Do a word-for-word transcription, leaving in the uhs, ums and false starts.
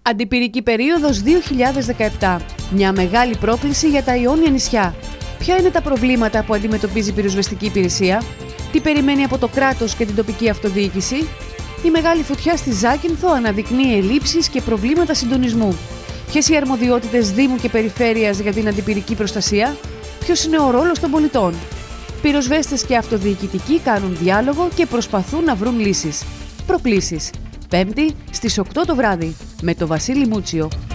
Αντιπυρική περίοδος δύο χιλιάδες δεκαεπτά. Μια μεγάλη πρόκληση για τα Ιόνια νησιά. Ποια είναι τα προβλήματα που αντιμετωπίζει η πυροσβεστική υπηρεσία, τι περιμένει από το κράτος και την τοπική αυτοδιοίκηση. Η μεγάλη φωτιά στη Ζάκυνθο αναδεικνύει ελλείψεις και προβλήματα συντονισμού. Ποιες οι αρμοδιότητες Δήμου και Περιφέρειας για την αντιπυρική προστασία, ποιος είναι ο ρόλος των πολιτών. Πυροσβέστες και αυτοδιοικητικοί κάνουν διάλογο και προσπαθούν να βρουν λύσεις. Προκλήσεις. Πέμπτη στις οκτώ το βράδυ με τον Βασίλη Μούτσιο.